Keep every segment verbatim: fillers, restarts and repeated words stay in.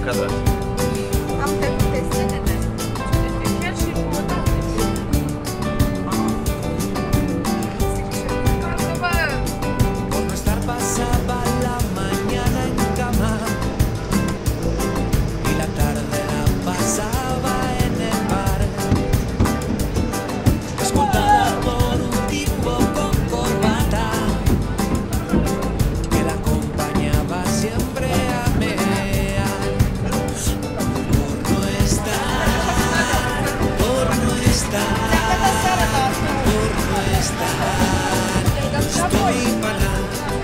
încadrat. Am trecut testenele. Chiar și jumătate. Por no estar pasaba la mañana en cama y la tarde la pasaba en el bar, escoltada por un tipo con corbata que la acompañaba siempre a mear. Por no estar, por no estar, por no estar, estoy para.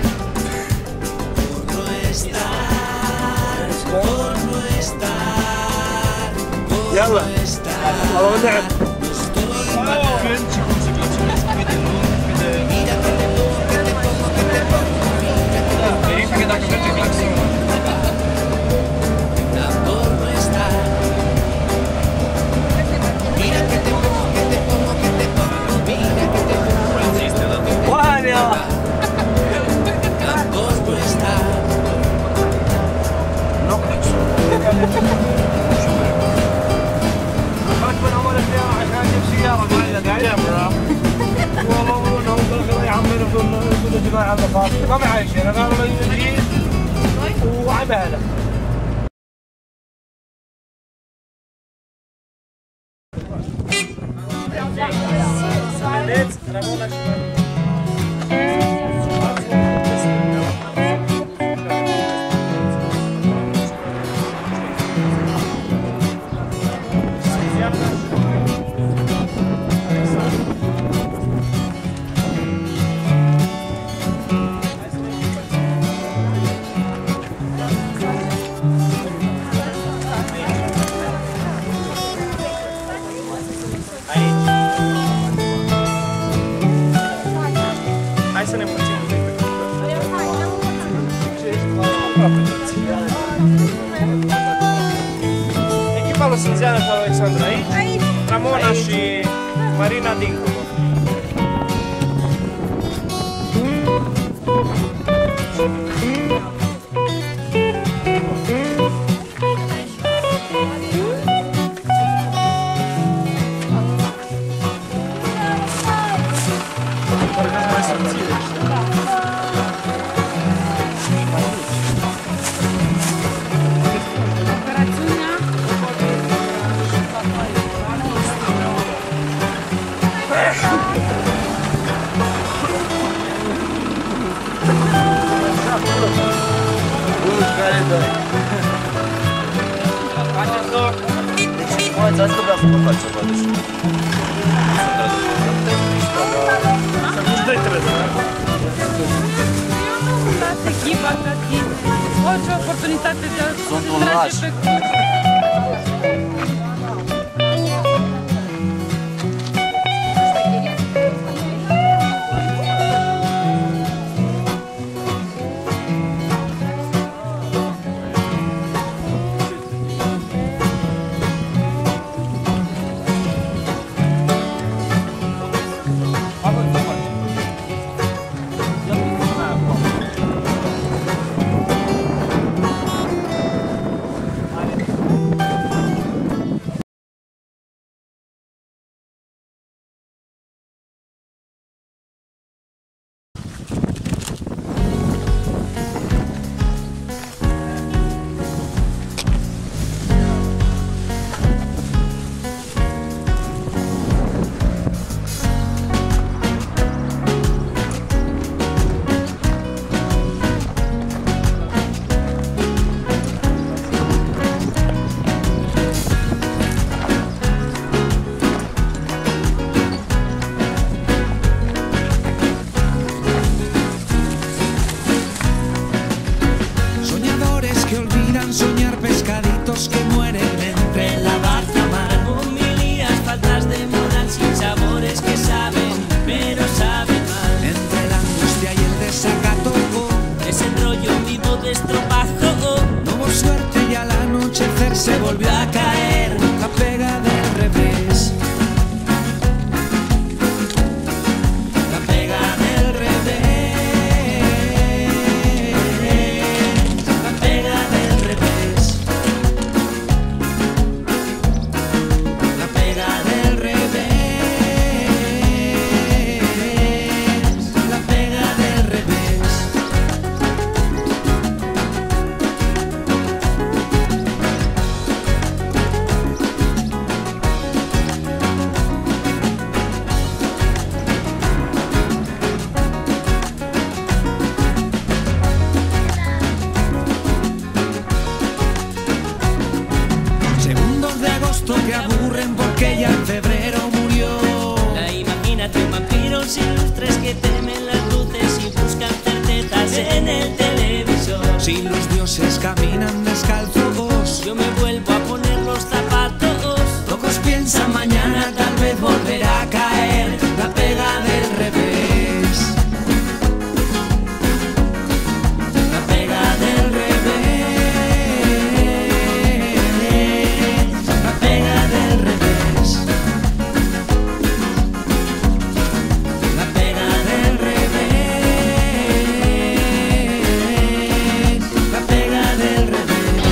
Por no estar, por no estar, por يلا. no estar, الله ونعم. no estoy para. فين تكون سكرتير كده كده Mira que te pongo, que te pongo, que te pongo, mira que te pongo. Verifica que dacă merge claxonul. Por no estar. Mira que te pongo, que te pongo, que te pongo, mira que te pongo. Vania! Por no estar. Nu. خرج من اول السيارة عشان اجيب سيارة معي قاعد يعمرها. والله والله قال لي يا عمي يقول يقول يا جماعة هذا فاضي ما معي شيء انا قالوا لي يجي وعبالة. Hai să ne puțin un pic pe echipa lui Sânzeană și lui Alexandra aici, Ramona și Marina dincolo. Deci, ați că vreau să mă fac ceva, deci... Să nu-ți dai trebuie, da? Eu nu las echipa ca tine. Orice oportunitate de a se trage pe curs. se volvió a caer, la pega del revés. La pega del revés. La pega del revés. agosto que aburren porque ya en febrero murió. La imagínate un vampiro sin lustres que temen las luces y buscan certezas en el televisor. Si los dioses caminan descalzos, yo me vuelvo a poner los zapatos. Pocos piensan mañana tal vez volverá a caer la pega del revés. La pega del revés. La pega del revés. La pega del revés. La pega del revés.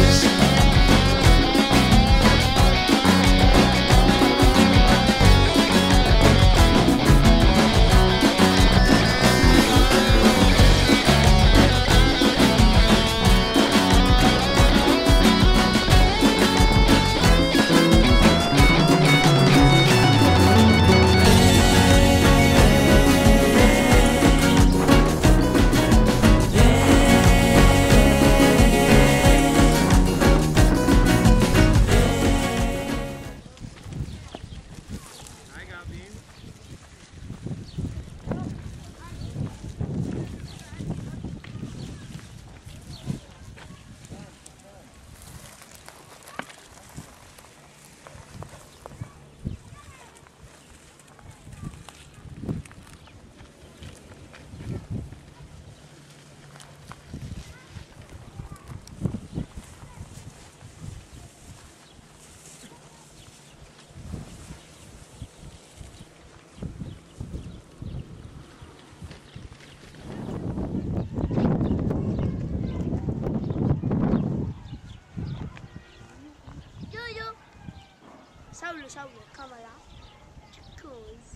Saulo, Saulo, cámara. Chicos.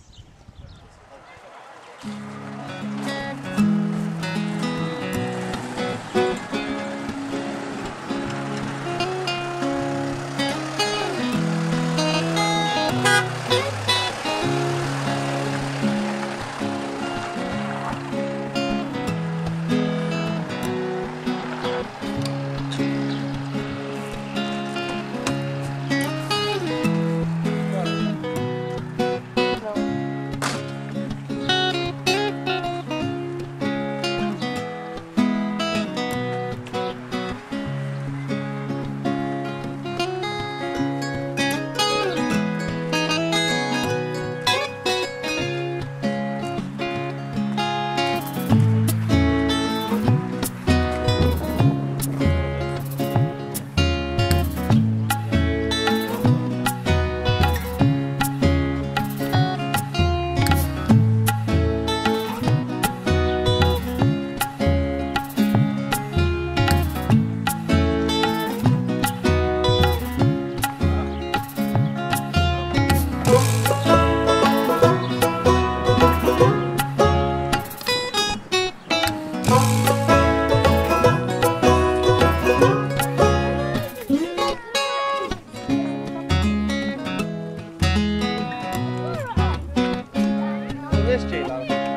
This J-Lo.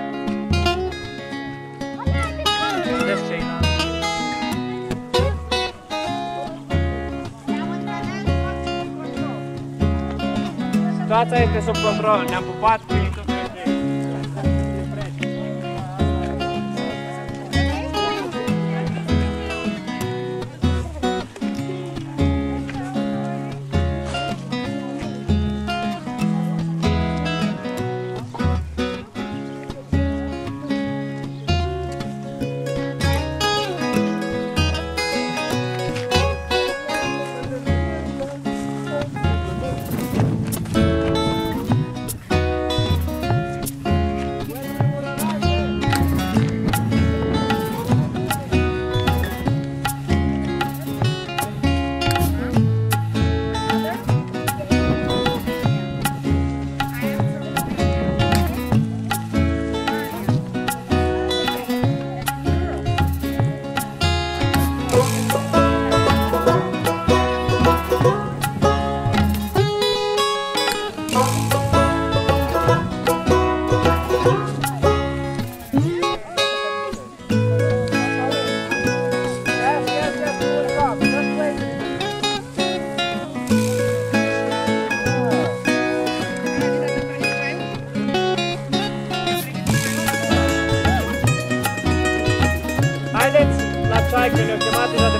This J-Lo. Situația este sub control. Ne-am pupat cu ei tot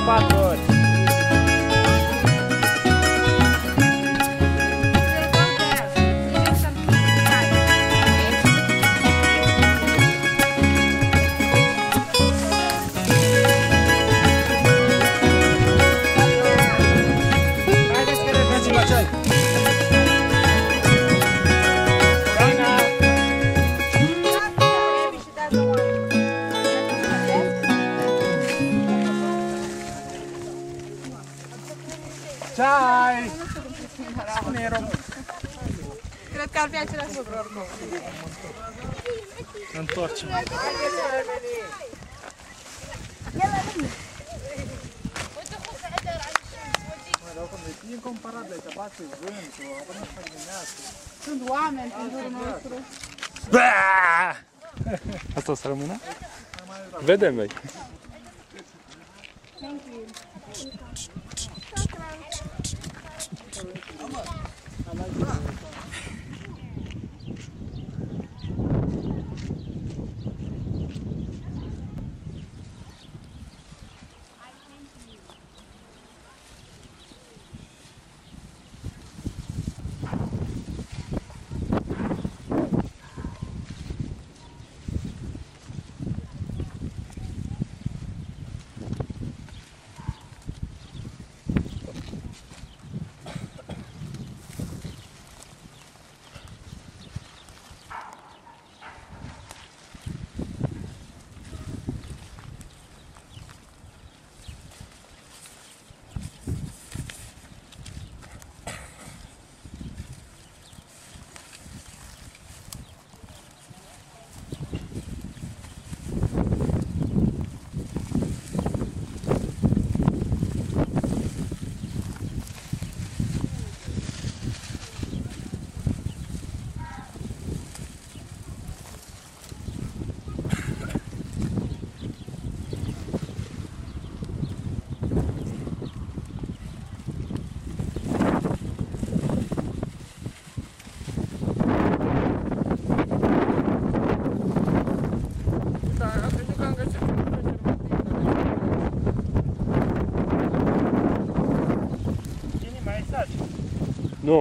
patru ori. Ceai! Cred că ar fi același lucru oricum. Întoarcem. Sunt oameni în jurul nostru. Asta o să rămână? Vedem noi. Nu.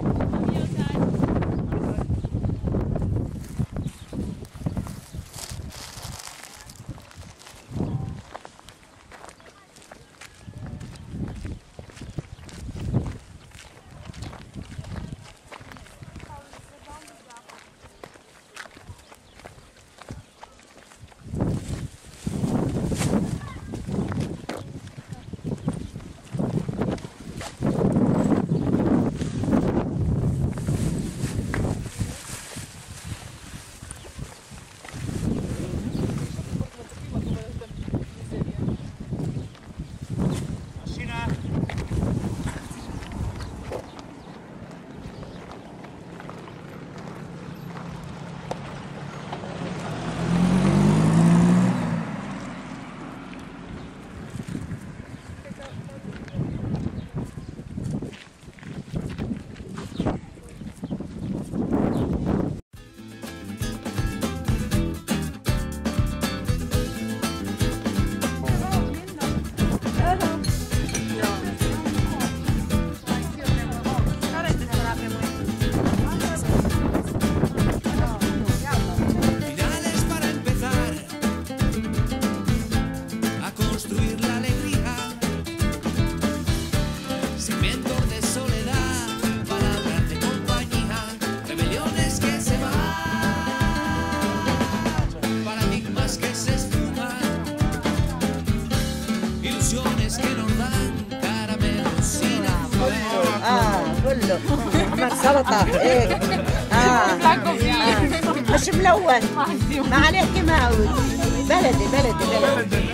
سلطة هيك اه مش ملون ما عليه كيماوي بلدي بلدي بلدي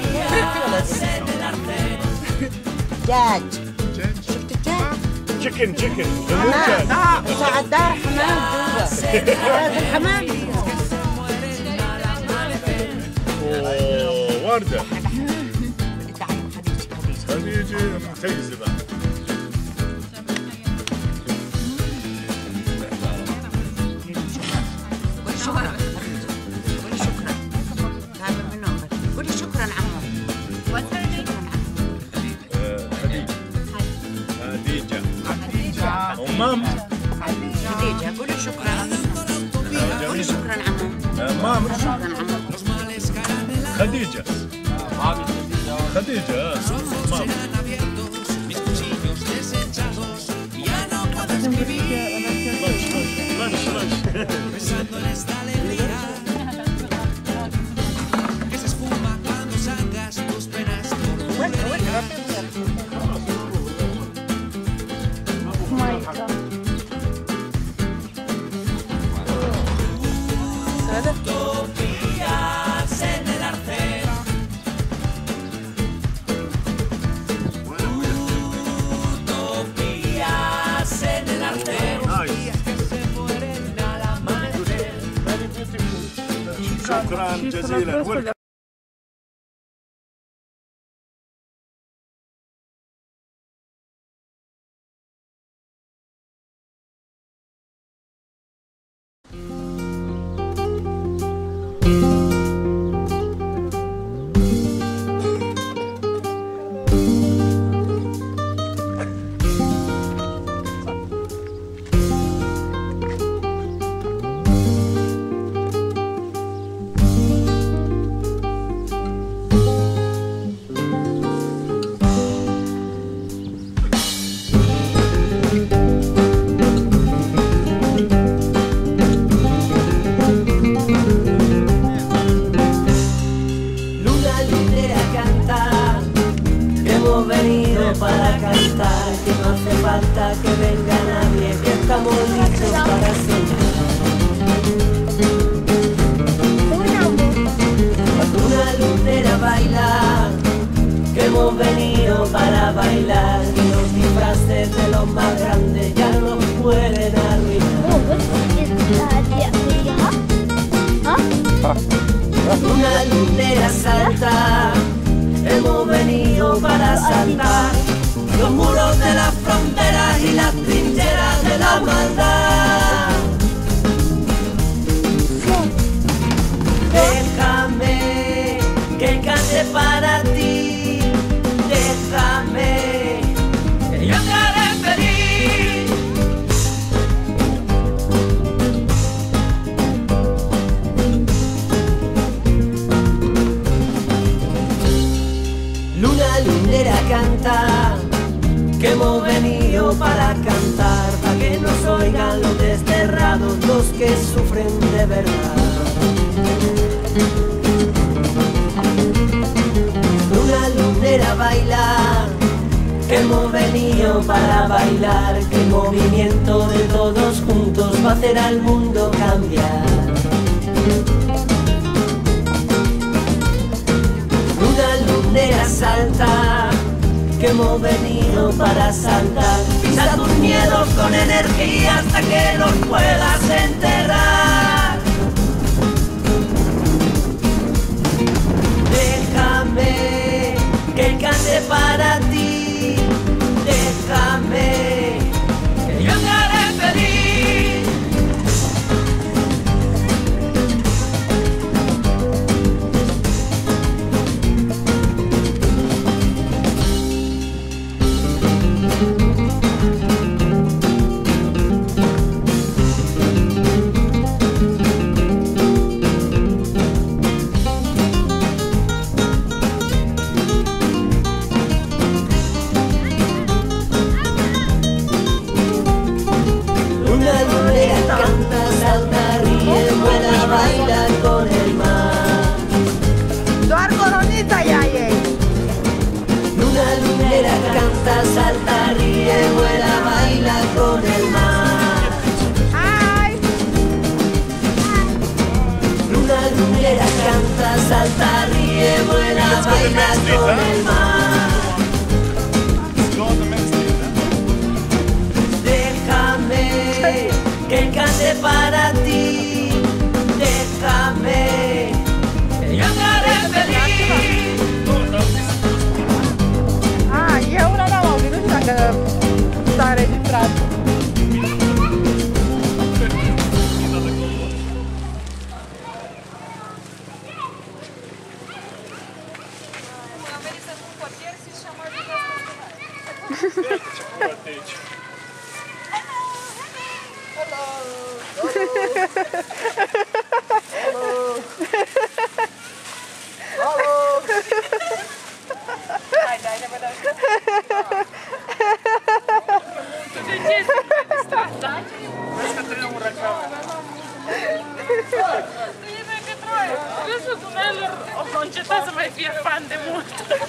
دجاج شفت الدجاج؟ تشيكن تشيكن حمام بتاع الدار حمام جوا هذا الحمام اوه وردة خديجة ممتازة بقى مام خديجة قولي شكرا قولي شكرا عمو مام شكرا عمو خديجة خديجة مام لانش لانش شكرا جزيلا. Que venga nadie, que estamos listos para soñar. Cuando una lunera baila, que hemos venido para bailar, y los disfraces de los más grandes ya no nos pueden arruinar. Cuando una lunera salta, hemos venido para saltar los muros de las fronteras y las trincheras de la maldad. Déjame que cante para ti, déjame que yo te haré feliz. Luna lunera canta, que hemos venido para cantar, para que nos oigan los desterrados, los que sufren de verdad. Luna lunera baila, que hemos venido para bailar, que el movimiento de todos juntos va a hacer al mundo cambiar. Luna lunera salta, que hemos venido para saltar. Pisa tus miedos con energía hasta que los puedas enterrar. Déjame que cante para ti, déjame que yo te haré feliz. Salta, ríe, vuela, baila con el mar. ¡Ay! Luna lunera canta, salta, ríe, vuela, baila con el mar. Déjame que cante para ti, déjame que yo te haré feliz. E è una nuova venuta a stare di tratto. Dai, dai, ne vedem. De ce ești distrată? Vezi că trăim un reclamă. Bine că trăi. Râsul dumnealor o încetat să mai fie fan de mult.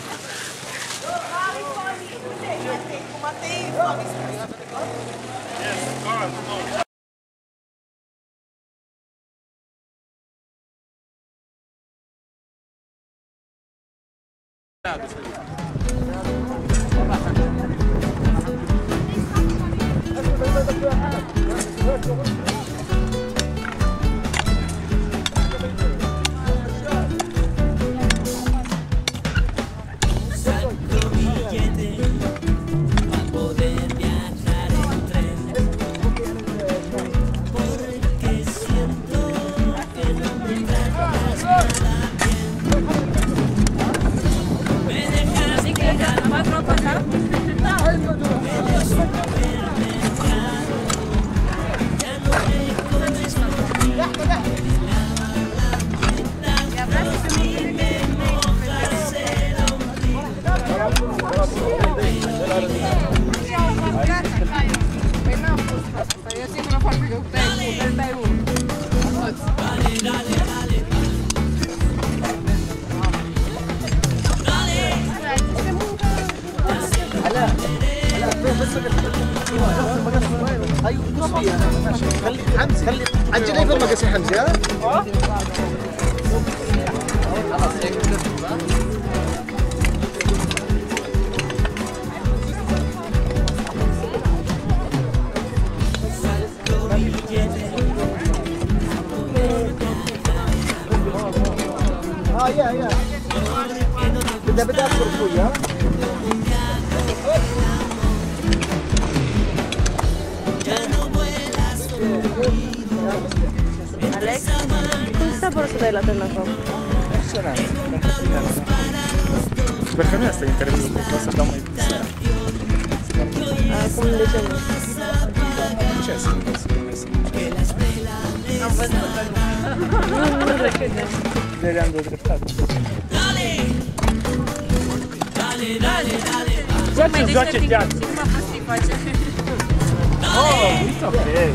حمزه خلي عجل لي فرمه قصي حمزه ها اه يا يا بدها بدها اكبر شوي ها Alex, cum sta părul să dai la telefon? Excelent. Sper că nu este interviu, că o să dau mai seara. Acum de ce nu? Ce să nu să primesc? Am văzut că nu. Nu recede. De le-am de dreptate. Joace, joace teatru. Cum a fost să-i face? Oh, it's okay.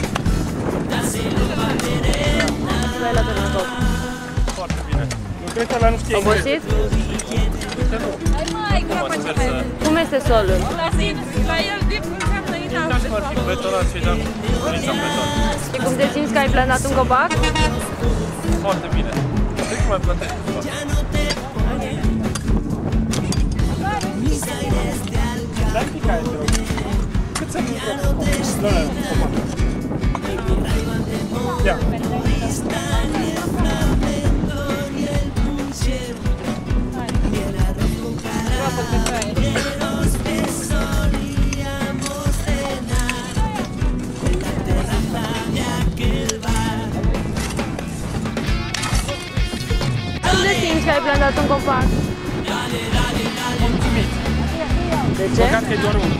Dai la telefon. Foarte bine. Eu cred că ăla nu știe engleză. Obosit? Hai mai, groapa ce mai. Cum este solul? La zi, la el dip înseamnă Uitați că ar fi betonat și dat nici am beton. Și cum te simți că ai plantat un copac? Foarte bine. Cred că mai plătesc ceva. Dar pica e, te rog. Cât să nu-i trebuie? Ia. Cum te simți că ai plantat un copac? Mulțumit. De ce? Păcat că e doar unul.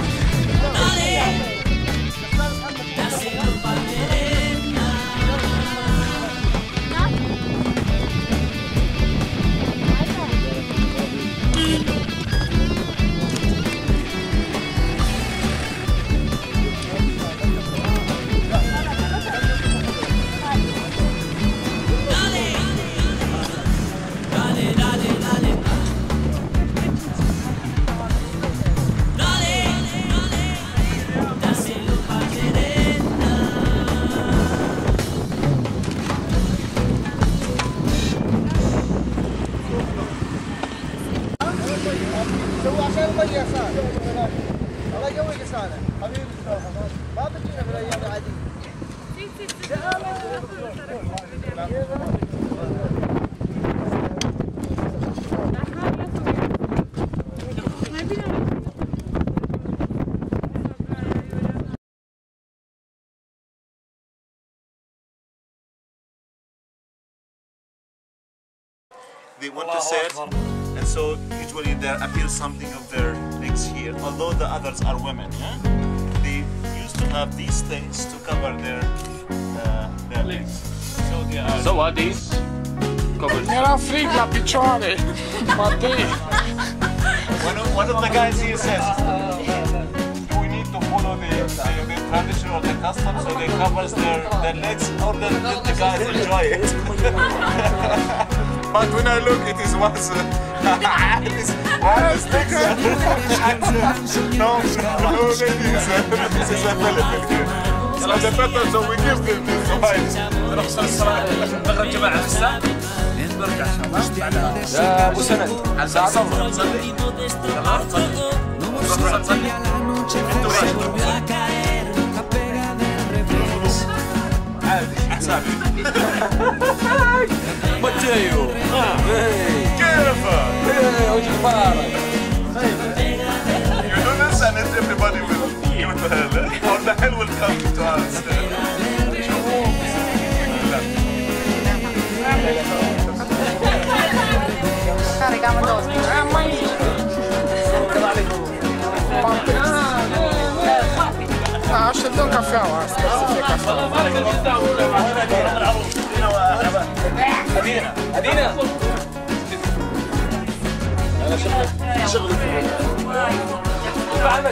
سوي عشان المية صار الله يقويك صالح حبيبي ما بتجينا في الايام العادية They want to set, and so usually there appears something of their legs here, although the others are women. Yeah? They used to have these things to cover their uh, their legs. So they are. So what these? Covers. Era frigla piccione. Matti. One of, one of the guys here says we need to follow the, the, the tradition or the custom, so they covers their, their legs or the, the, the guys enjoy it. But when I look, it is once uh, this one sticks. No, no, ladies, this is a Philippine. So the better, so we give them this wine. نخرج جماعة لسه نرجع شباب يا ابو سند على ساعة صفر نصلي يلا نصلي نصلي انتوا عادي حسابي ماتيو كيف؟ وجه فارغ You do this and everybody will go to hell. Or the hell will come to us. Ah, acho que deu um café lá. أدينا أدينا أنا شغل شغل بعد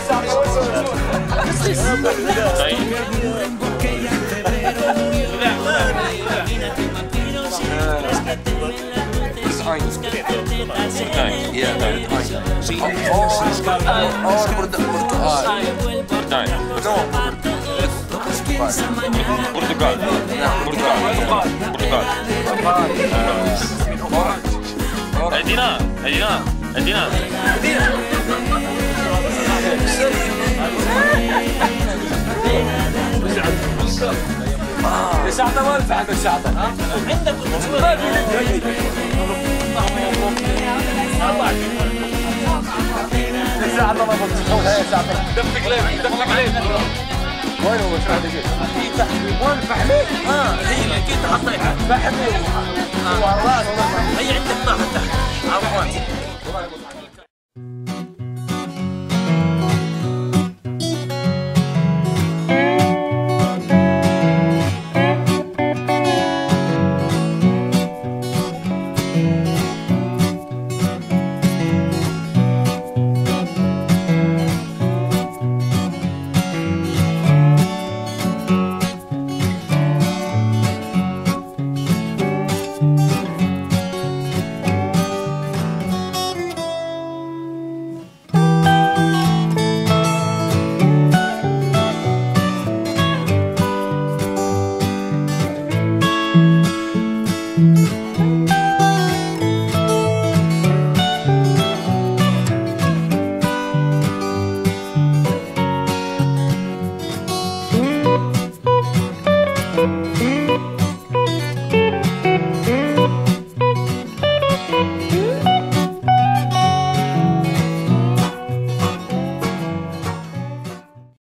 برتقال برتقال برتقال ادينا ادينا ادينا ساعتها ما نفع عندك ساعتها عندك ما في ساعتها ما بتقول ساعتها دفق ليه دفق ليه وين هو شو هذا الشيء؟ وين فحمي؟ اه هي اللي كنت حطيتها فحمي والله هي عندك طاحت تحت عفوا